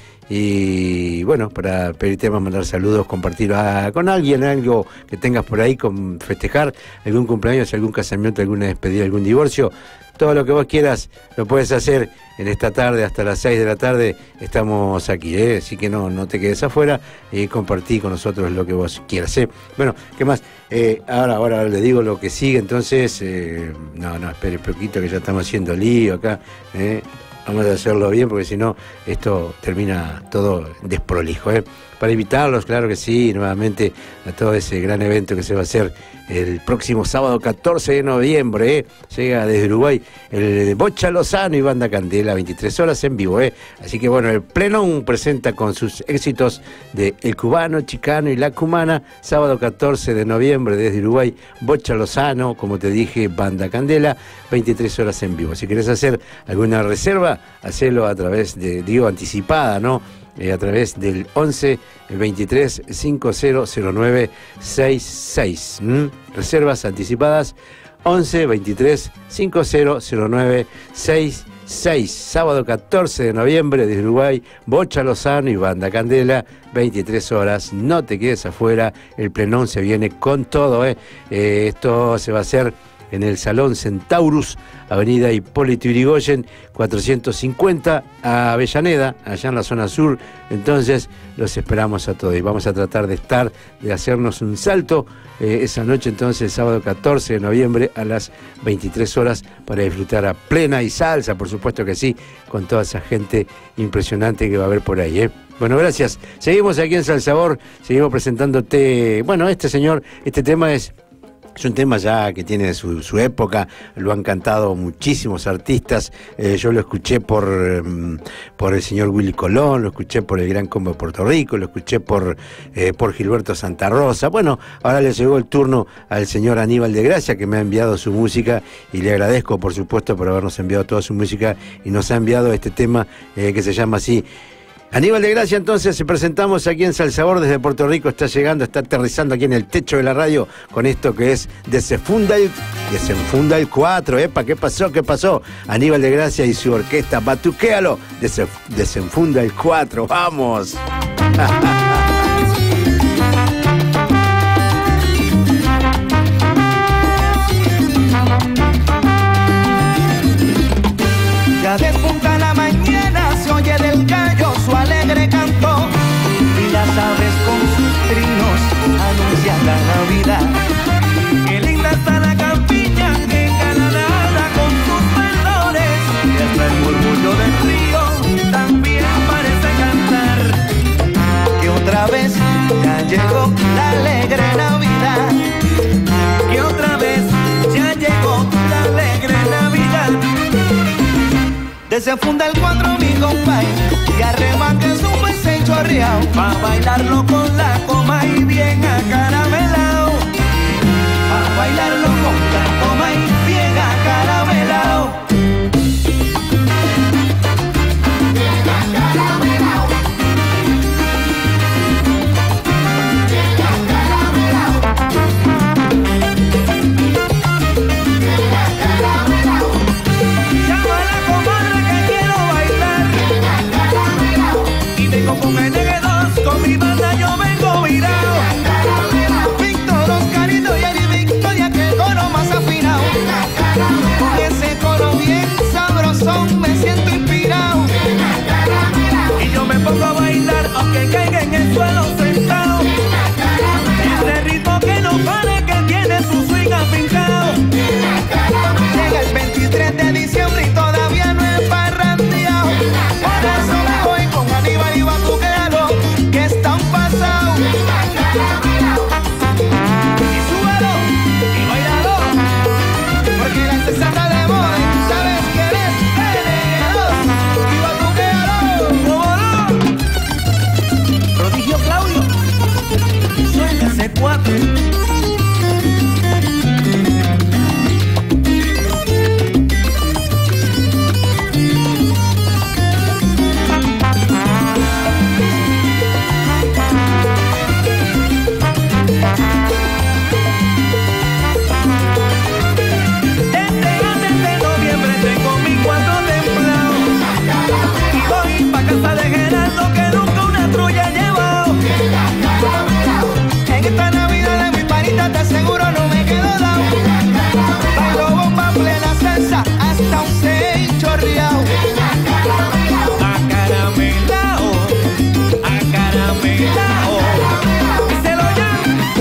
Y bueno, para pedir temas, mandar saludos, compartir a, con alguien algo que tengas por ahí, con festejar algún cumpleaños, algún casamiento, alguna despedida, algún divorcio, todo lo que vos quieras lo puedes hacer en esta tarde, hasta las seis de la tarde estamos aquí, ¿eh? Así que no, no te quedes afuera y compartí con nosotros lo que vos quieras, ¿eh? Bueno, ¿qué más? Eh, ahora, ahora le digo lo que sigue, entonces, eh, no, no, espere un poquito que ya estamos haciendo lío acá, ¿eh? Vamos a hacerlo bien porque si no, esto termina todo desprolijo, ¿eh? Para invitarlos, claro que sí, nuevamente a todo ese gran evento que se va a hacer el próximo sábado catorce de noviembre, ¿eh? Llega desde Uruguay el Bocha Lozano y Banda Candela, veintitrés horas en vivo, ¿eh? Así que bueno, el Plenón presenta con sus éxitos de El Cubano, Chicano y La Cumana, sábado catorce de noviembre desde Uruguay, Bocha Lozano, como te dije, Banda Candela, veintitrés horas en vivo. Si querés hacer alguna reserva, hacelo a través de, digo, anticipada, ¿no? Eh, a través del once veintitrés cincuenta cero nueve sesenta y seis. ¿Mm? Reservas anticipadas once veintitrés cincuenta cero nueve sesenta y seis. Sábado catorce de noviembre desde Uruguay, Bocha Lozano y Banda Candela, veintitrés horas. No te quedes afuera, el Plenón se viene con todo, ¿eh? Eh, esto se va a hacer en el Salón Centaurus, Avenida Hipólito Yrigoyen, cuatrocientos cincuenta, a Avellaneda, allá en la zona sur. Entonces, los esperamos a todos y vamos a tratar de estar, de hacernos un salto eh, esa noche, entonces, el sábado catorce de noviembre a las veintitrés horas, para disfrutar a plena y salsa, por supuesto que sí, con toda esa gente impresionante que va a haber por ahí, ¿eh? Bueno, gracias. Seguimos aquí en Salsabor, seguimos presentándote, bueno, este señor, este tema es... Es un tema ya que tiene su, su época, lo han cantado muchísimos artistas, eh, yo lo escuché por, um, por el señor Willy Colón, lo escuché por el Gran Combo de Puerto Rico, lo escuché por, eh, por Gilberto Santa Rosa. Bueno, ahora le llegó el turno al señor Aníbal de Gracia, que me ha enviado su música, y le agradezco, por supuesto, por habernos enviado toda su música, y nos ha enviado este tema eh, que se llama así... Aníbal de Gracia, entonces, presentamos aquí en Salsabor desde Puerto Rico, está llegando, está aterrizando aquí en el techo de la radio con esto que es Desenfunda el, Desenfunda el cuatro, ¿epa? ¿Qué pasó? ¿Qué pasó? Aníbal de Gracia y su orquesta, batuquéalo, Desenfunda el cuatro, ¡vamos! que se funda el cuatro mi compay y arremate su peso chorreado, pa' bailarlo con la coma y bien acaramelao, pa' bailarlo con la coma y bien acaramelao. Con N G dos, con mi banda yo vengo virado. Víctor, Oscarito y Ari Victoria, que el coro más afinado. Con ese coro bien sabrosón me siento inspirado. Y yo me pongo a bailar aunque caiga en el suelo sentado. Ese ritmo que no pare, que tiene su swing afincado. Llega el veintitrés de diciembre y todavía no he parrandeado. Por eso me voy con Aníbal y Batuquealo, que están pasados. Y súbelo, y bailalo, porque la salsa está de moda y tú sabes que eres N G dos. Y Batuquealo, ¿cómo no? Prodigio Claudio, suelta ese cuatro. Te aseguro no me quedo dado. Bailo bomba plena salsa hasta un seis chorreado. Acaramelao, acaramelao. Díselo ya.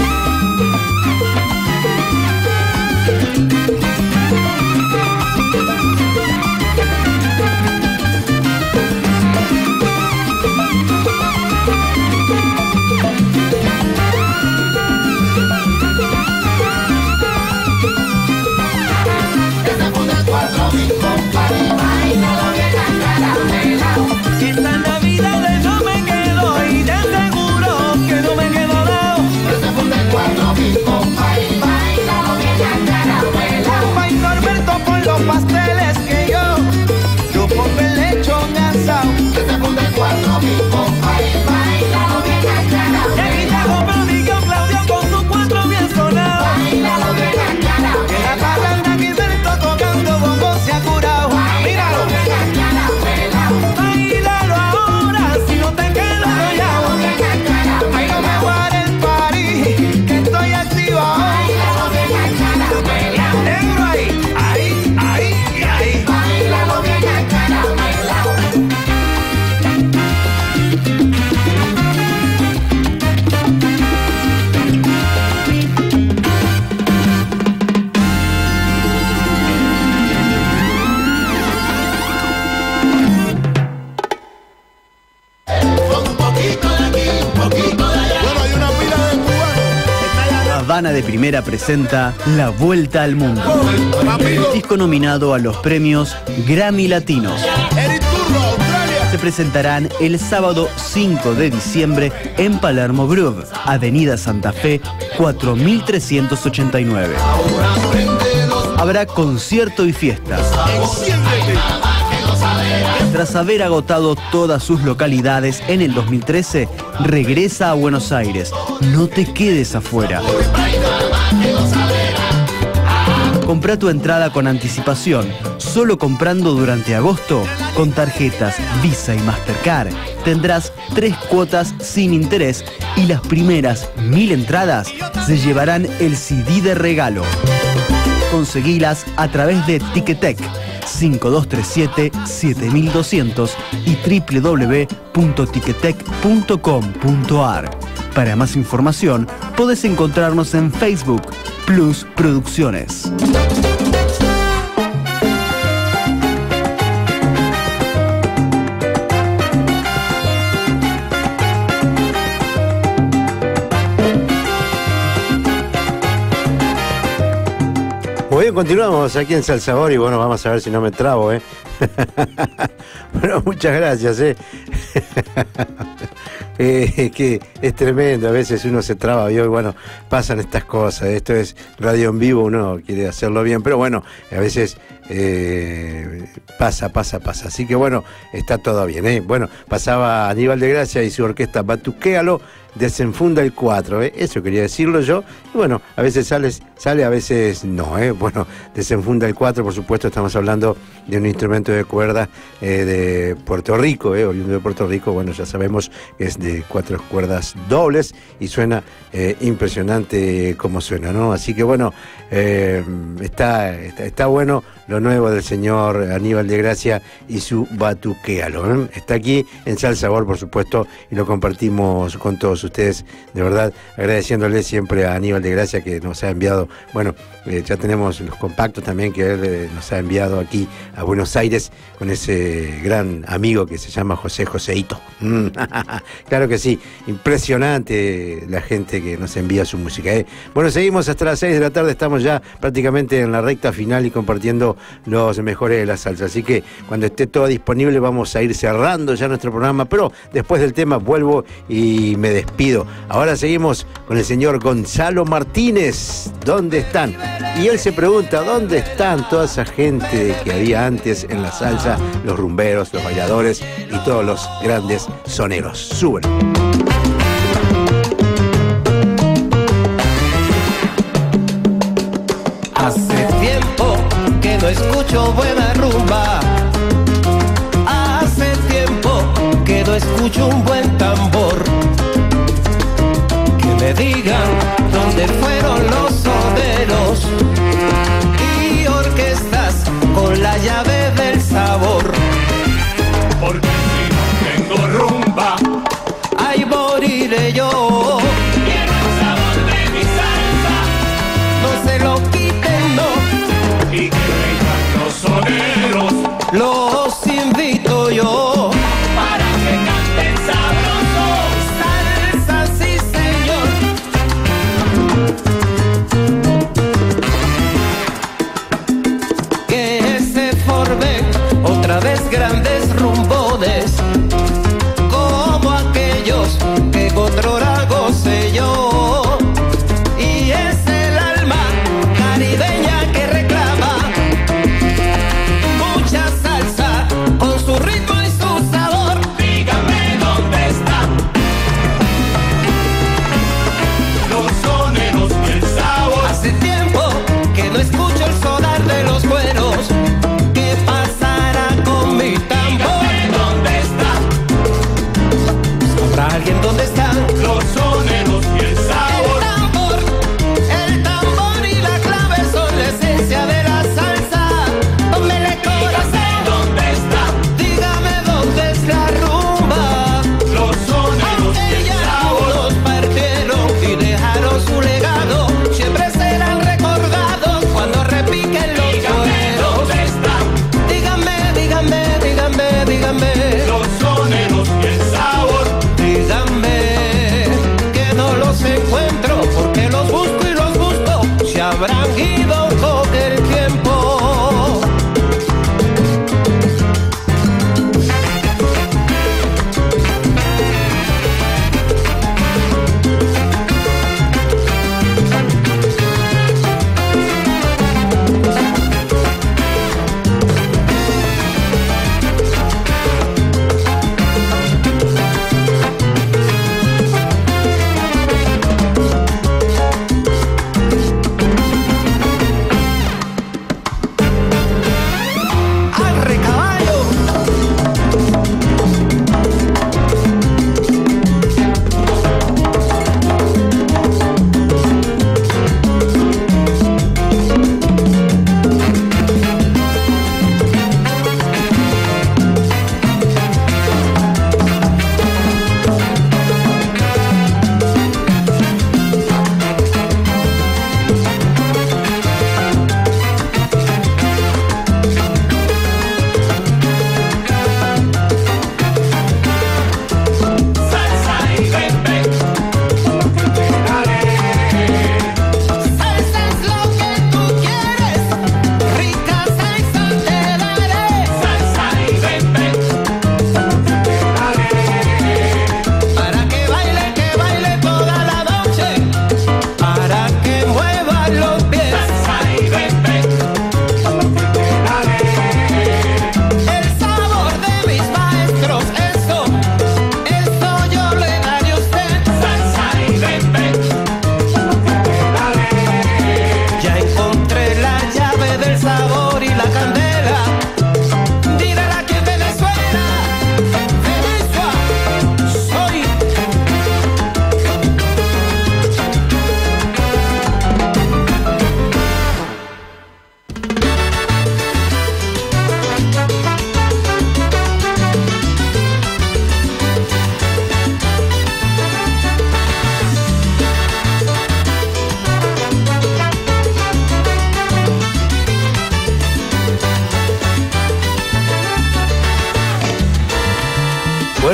Esta Navidad de no me quedo y de seguro que no me quedo dado. Ay, Norberto, pon los pasteles que yo Yo pongo el lechón asado. Y aquí llegó Prodigio Claudio con su cuatro bien sonado. Que la parranda Gilberto tocando bongo se ha curado. Míralo. Bailalo ahora si no te quedas callado. Ay, no me guarde el party, que estoy activado. Negro ahí, ahí, ahí y ahí. Habana de Primera presenta La Vuelta al Mundo, el disco nominado a los premios Grammy Latinos. Se presentarán el sábado cinco de diciembre en Palermo Groove, Avenida Santa Fe cuatro mil trescientos ochenta y nueve. Habrá concierto y fiestas. Tras haber agotado todas sus localidades en el dos mil trece, regresa a Buenos Aires. No te quedes afuera. Comprá tu entrada con anticipación. Solo comprando durante agosto, con tarjetas Visa y Mastercard, tendrás tres cuotas sin interés y las primeras mil entradas se llevarán el C D de regalo. Conseguilas a través de Ticketek cinco dos tres siete, siete dos cero cero y w w w punto ticketek punto com punto a r. Para más información, podés encontrarnos en Facebook, Plus Producciones. Muy bien, continuamos aquí en Salsabor y bueno, vamos a ver si no me trabo, ¿eh? Bueno, muchas gracias, ¿eh? eh, que es tremendo, a veces uno se traba, y bueno, pasan estas cosas, esto es radio en vivo, uno quiere hacerlo bien, pero bueno, a veces eh, pasa, pasa, pasa, así que bueno, está todo bien, ¿eh? Bueno, pasaba Aníbal de Gracia y su orquesta Batuquéalo, desenfunda el cuatro, ¿eh? Eso quería decirlo yo, y bueno, a veces sale, sale a veces no, ¿eh? Bueno, desenfunda el cuatro, por supuesto, estamos hablando de un instrumento de cuerda eh, de Puerto Rico, ¿eh? Oriundo de Puerto Rico, bueno, ya sabemos que es de cuatro cuerdas dobles y suena eh, impresionante como suena, ¿no? Así que bueno, eh, está, está, está bueno lo nuevo del señor Aníbal de Gracia y su Batuquéalo, ¿eh? Está aquí en Sal Sabor, por supuesto, y lo compartimos con todos ustedes, de verdad, agradeciéndole siempre a Aníbal de Gracia que nos ha enviado, bueno, eh, ya tenemos los compactos también que él eh, nos ha enviado aquí a Buenos Aires con ese gran amigo que se llama José Joseito. Mm, claro que sí, impresionante la gente que nos envía su música, ¿eh? Bueno, seguimos hasta las seis de la tarde, estamos ya prácticamente en la recta final y compartiendo los mejores de la salsa, así que cuando esté todo disponible vamos a ir cerrando ya nuestro programa, pero después del tema vuelvo y me despido. Ahora seguimos con el señor Gonzalo Martínez, ¿dónde están? Y él se pregunta, ¿dónde están toda esa gente que había antes en la salsa, los rumberos, los bailadores y todos los grandes soneros? Suben. Hace tiempo que no escucho buena rumba. Hace tiempo que no escucho un buen tambor. Que me digan dónde fueron los soneros y orquestas con la llave del sabor. Porque si no tengo rumba, ahí moriré yo. Quiero el sabor de mi salsa, no se lo quiten, no. Y que vengan los soneros, los invito yo. para que canten sabroso. Salsa, sí señor.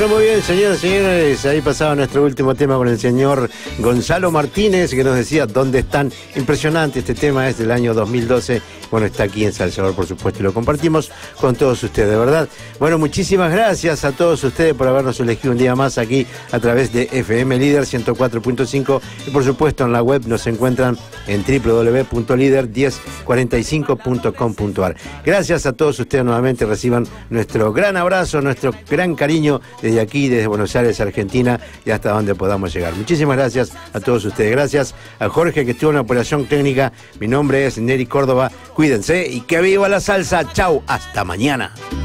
Bueno, muy bien, señoras y señores, ahí pasaba nuestro último tema con el señor Gonzalo Martínez, que nos decía dónde están. Impresionante, este tema es del año dos mil doce. Bueno, está aquí en Salsador, por supuesto, y lo compartimos con todos ustedes, de verdad. Bueno, muchísimas gracias a todos ustedes por habernos elegido un día más aquí a través de F M Líder ciento cuatro punto cinco, y por supuesto en la web nos encuentran en w w w punto líder diez cuarenta y cinco punto com punto a r. Gracias a todos ustedes nuevamente, reciban nuestro gran abrazo, nuestro gran cariño desde aquí, desde Buenos Aires, Argentina, y hasta donde podamos llegar. Muchísimas gracias a todos ustedes. Gracias a Jorge, que estuvo en la operación técnica. Mi nombre es Neri Córdoba. Cuídense y que viva la salsa. Chau, hasta mañana.